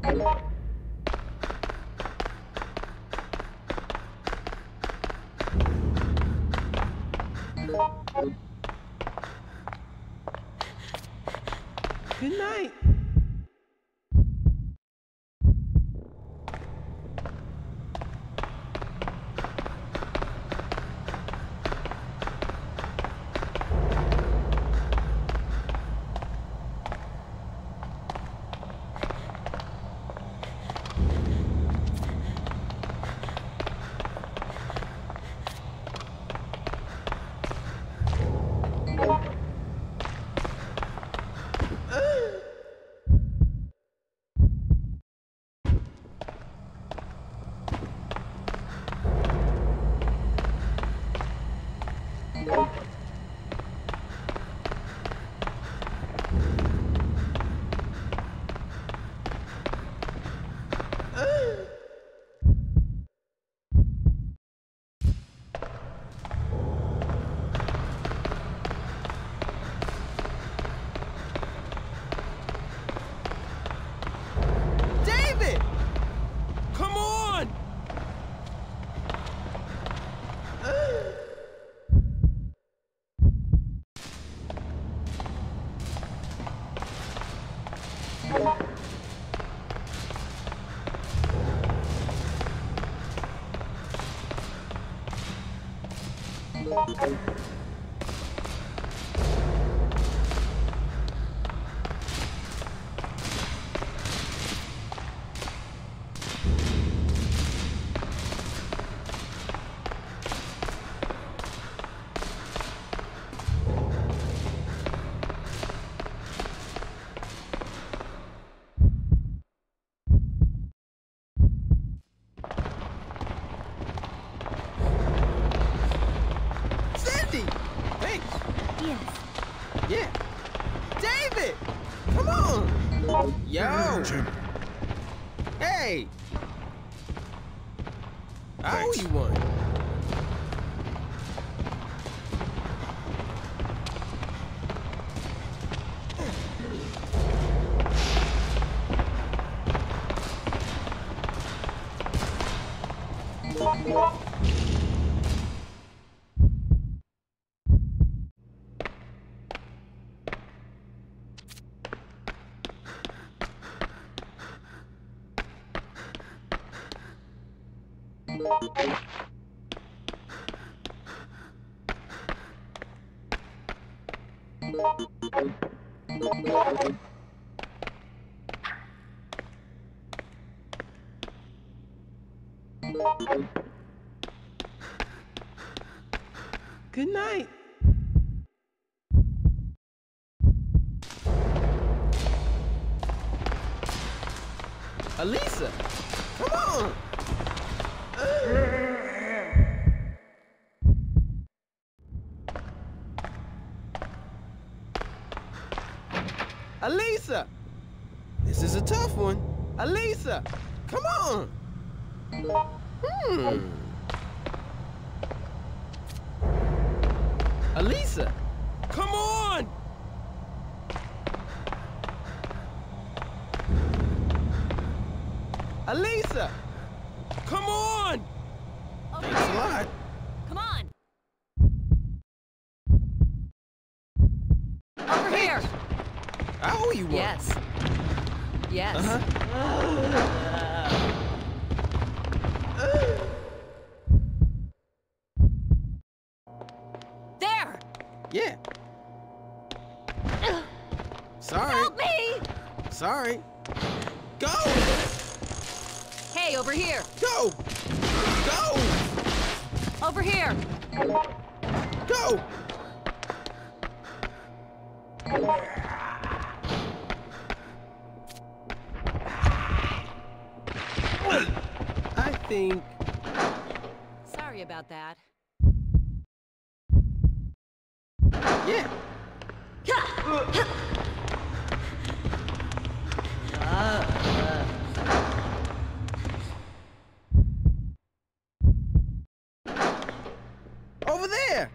Good night. Yo! Hey! I owe you one. Good night. Elisa, come on. Elisa, this is a tough one. Elisa, come on. Elisa, come on. Elisa, come on. Thanks a lot. Come on. Over here. I owe you one. Yes. Yes. There. Yeah. Sorry. Help me. Sorry. Go. Hey, over here. Go. Go. Over here. Go. I think... Sorry about that. Yeah. Over there.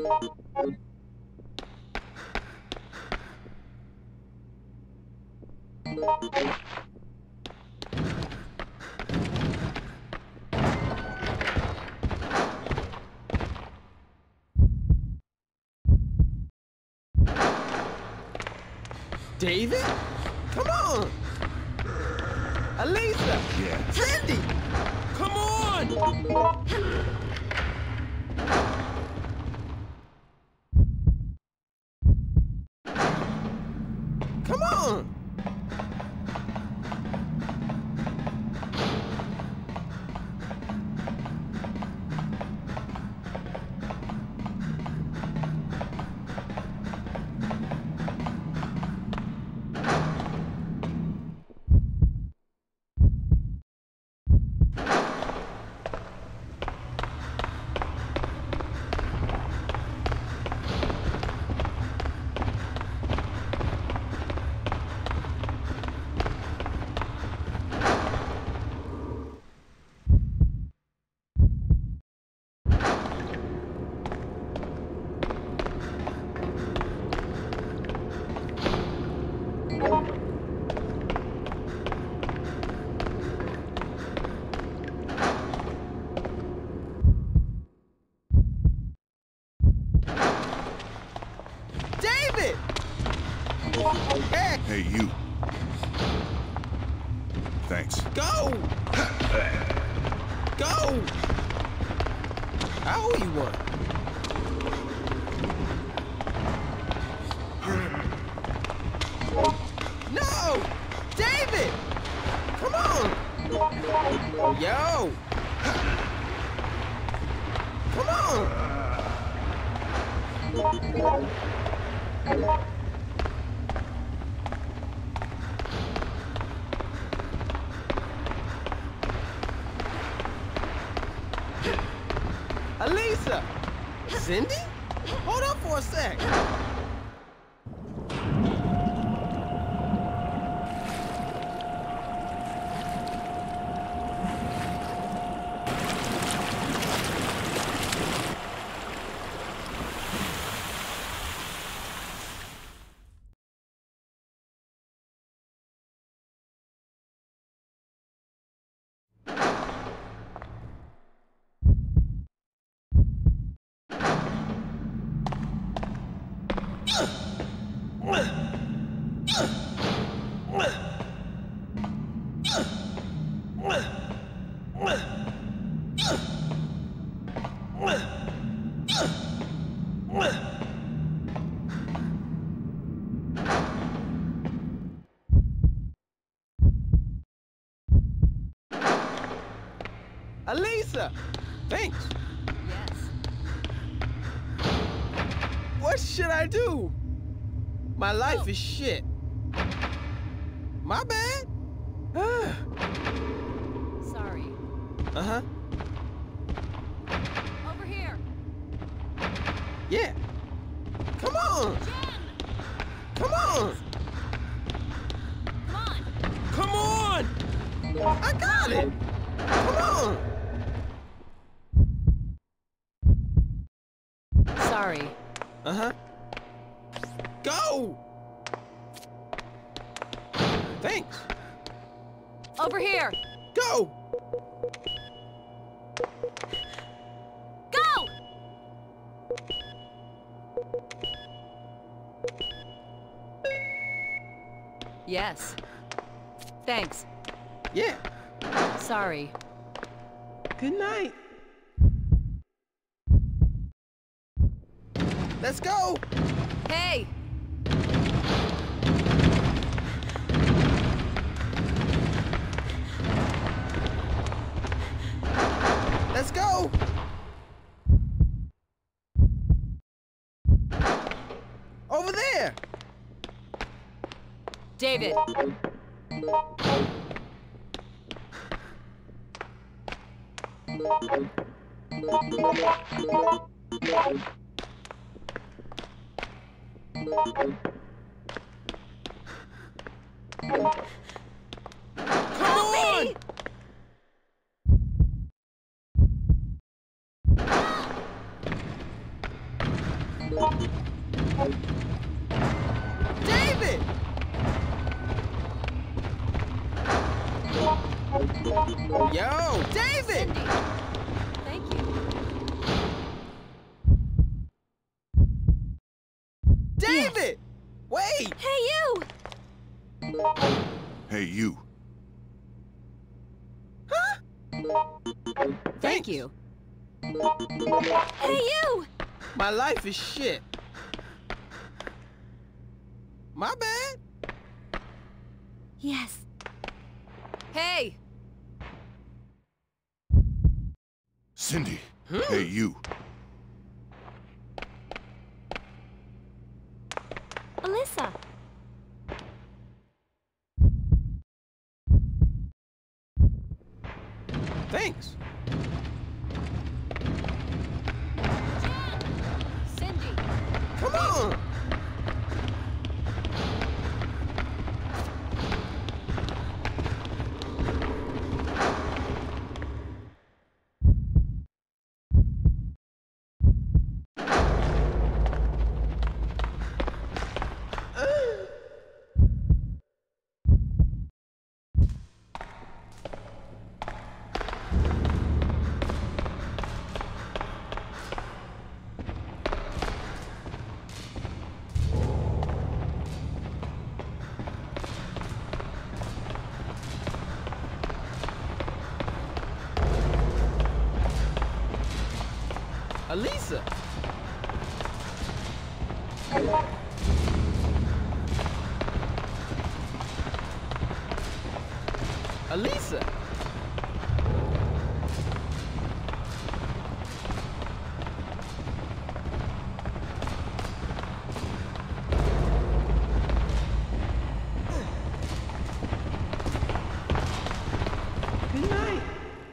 David? Come on! Elisa! Yeah. Cindy! Come on! Come on! David! Hey! Hey, you. Thanks. Go! Go! I owe you one. No! David! Come on! Yo! Come on! Elisa! Cindy? Hold up for a sec. Elisa! Thanks. Yes. What should I do? My life is shit. My bad. Sorry. Uh-huh. Over here. Yeah. Come on. Jen! Come on. Come on. Come on. I got it. Come on. Sorry. Uh-huh. Go. Thanks. Over here. Go. Go! Yes. Thanks. Yeah. Sorry. Good night. Let's go. Hey! Let's go. Over there. David! Come on. Yo, David! Cindy. Thank you. David! Wait! Hey, you! Hey, you. Huh? Thank Thanks. you. Hey, you! My life is shit. My bad. Yes. Hey! Cindy. Hey, you. Alyssa. Thanks. Cindy. Come on! Alisa! Alisa! Good night.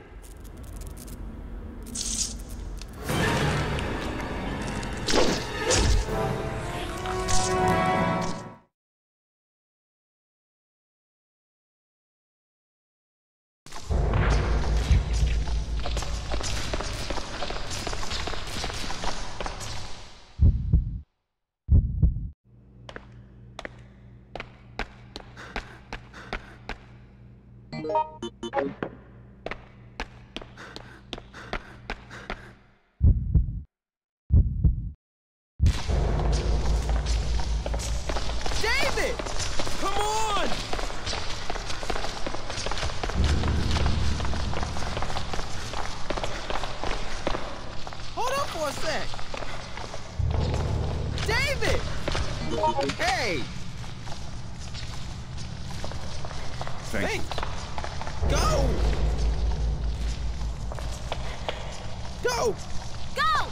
David! Come on! Hold up for a sec. David! Hey! Thank you. Thanks. Go! Go! Go!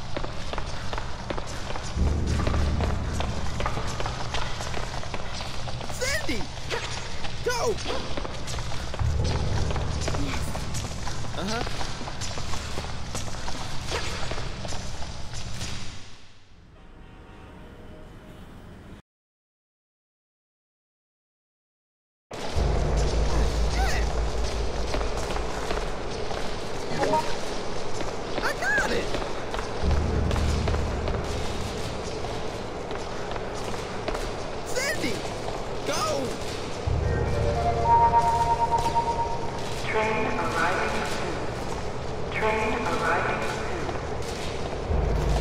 Cindy! Go! Uh-huh. I got it! Cindy! Go! Train arriving soon. Train arriving soon.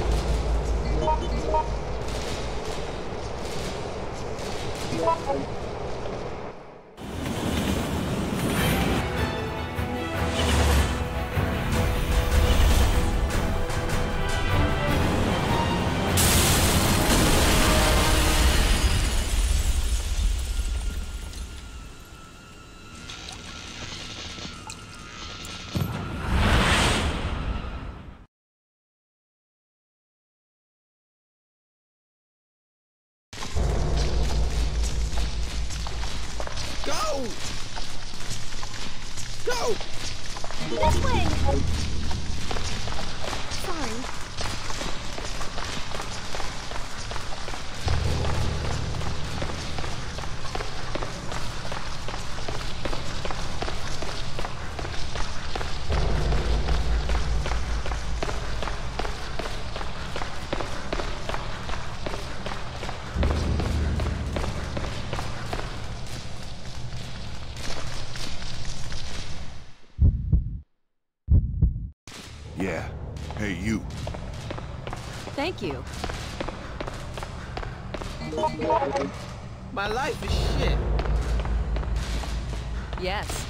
Go! Go! This way! Sorry. Yeah. Hey, you. Thank you. My life is shit. Yes.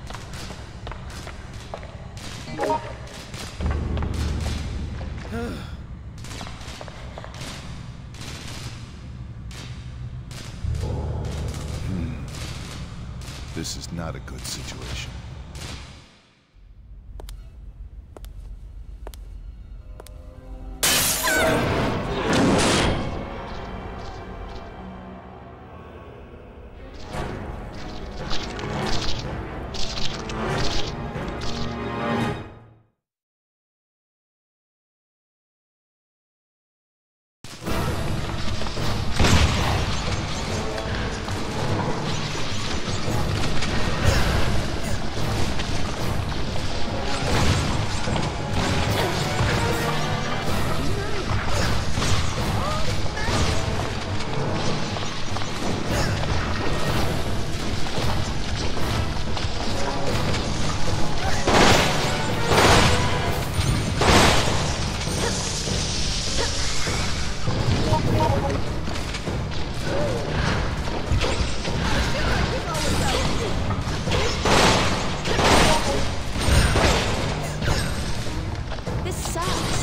This is not a good situation. This sucks.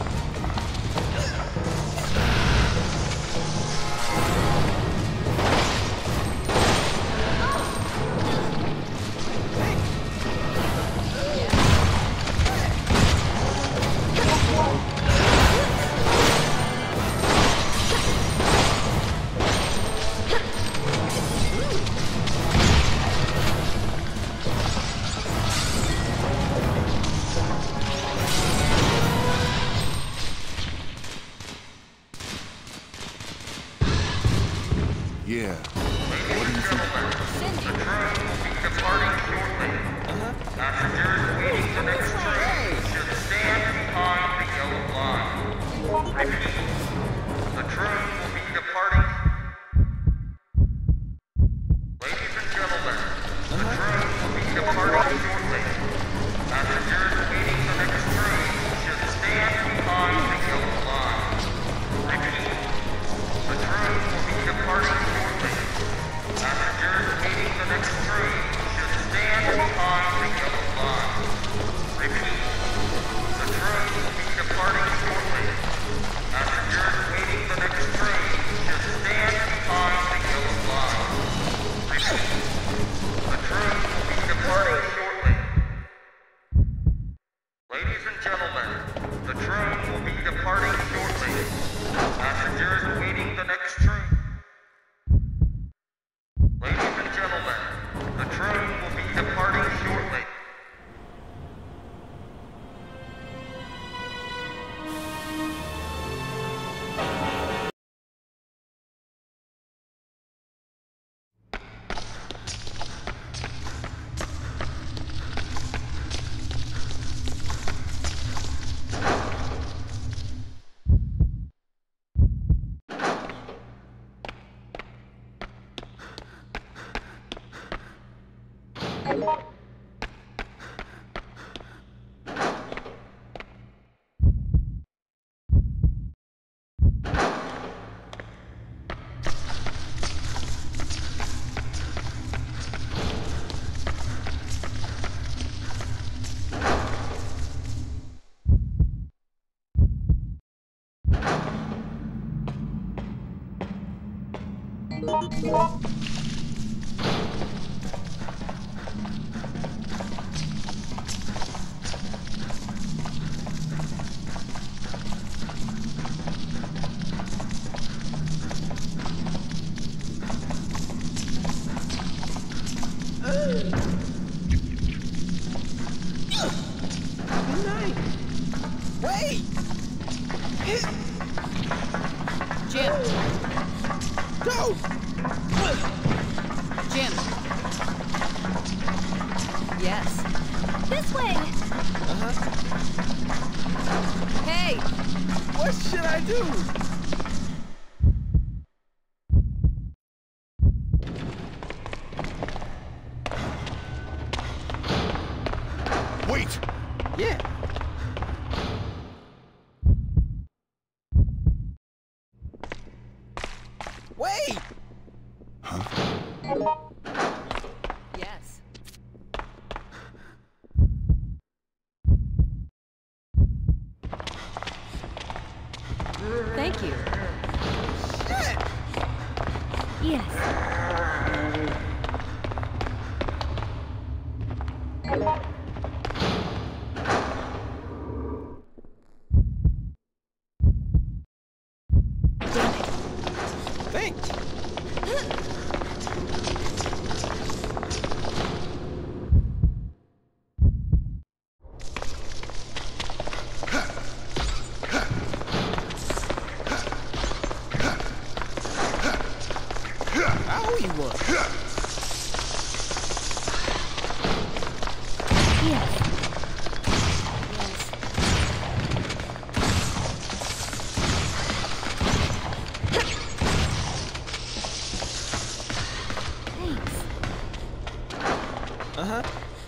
Yeah. Ladies and gentlemen, the train will be departing shortly. Passengers waiting the next train should stand behind the yellow line. Repeat, the train will be departing. Ladies and gentlemen, the train will be departing shortly. Passengers waiting the next train should stand behind the yellow line. Repeat, the train will be departing shortly. Passengers waiting the next train should stand behind the yellow line. Repeat, the train will be departing shortly. Passengers waiting the next train should stand behind the yellow line. Repeat, the train will be departing shortly. Ladies and gentlemen, the train will be departing shortly. Passengers waiting the next train. Ladies and gentlemen, the train will be departing shortly. Good night. Wait! Jim. Go! Jim. Yes. This way! Hey! What should I do? Wait! Yeah. Yes. Thanks. I owe you one. Yes. Thanks. Uh-huh.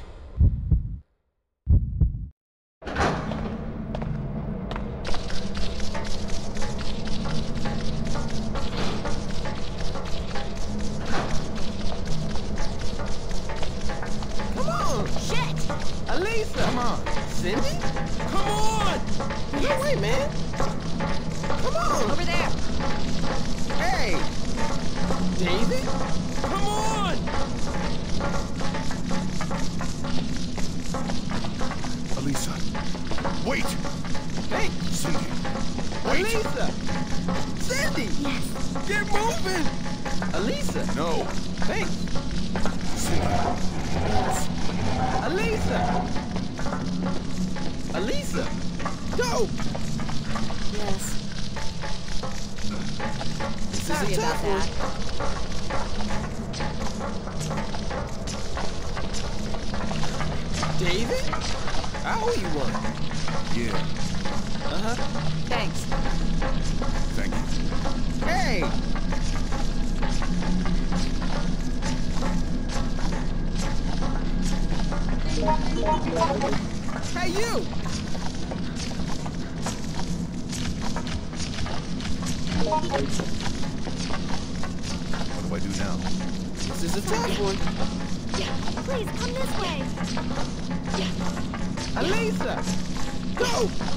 Come on. Shit! Alisa. Come on. Cindy? Come on. No way, man. Come on. Over there. Hey. David? Come on. Alisa. Wait! Hey. Cindy. Wait! Alisa. Cindy. Yes. Get moving. Alisa. No. Thanks. Cindy. Yes. Alisa. Alisa. Go. Yes. This Sorry is a about tough that. one. David? I owe you one. Yeah. Uh-huh. Thanks. Thank you. Hey! Hey, you! What do I do now? This is a tough one. Please come this way. Alisa! Go!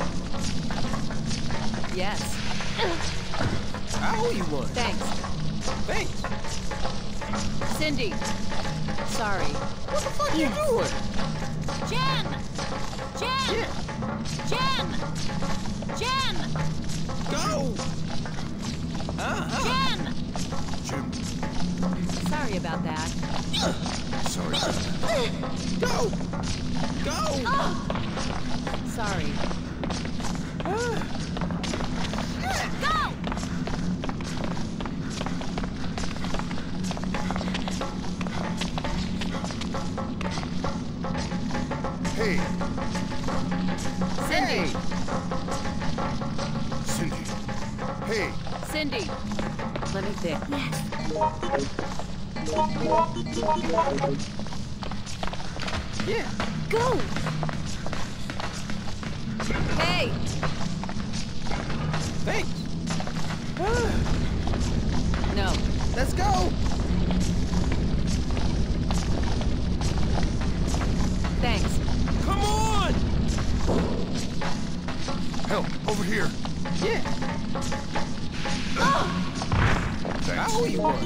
Yes. I owe you one. Thanks. Thanks. Cindy. Sorry. What the fuck you doing? Jen! Jen! Yeah. Jen! Jen! Go! Uh-huh. Jen! Jim. Sorry about that. Sorry. Go! Go! Sorry. Go! Hey! Cindy. Hey! Cindy. Hey! Cindy. Let me think. Yeah. Go! Hey! Thanks. No. Let's go! Thanks. Come on! Help! Over here! Yeah. I Thanks. owe you one.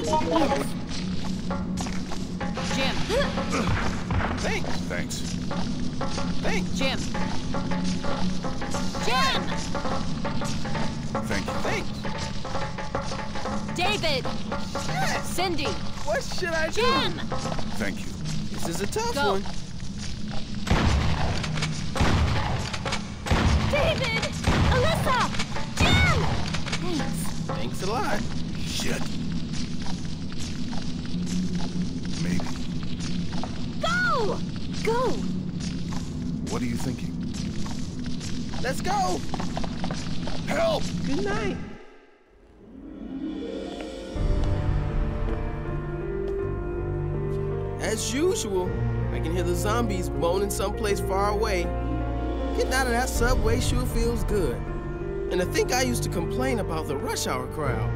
Jim. Thanks. Thanks. Thanks. Jim. Jim! Thank you. Thanks. David. Shit. Cindy. What should I do? Jim! Thank you. This is a tough Go. one. David! Alyssa! Jim! Thanks. Thanks a lot. Shit. Maybe. Go! Go! What are you thinking? Let's go! Help! Good night. As usual, I can hear the zombies moaning someplace far away. Getting out of that subway sure feels good. And to think I used to complain about the rush hour crowd.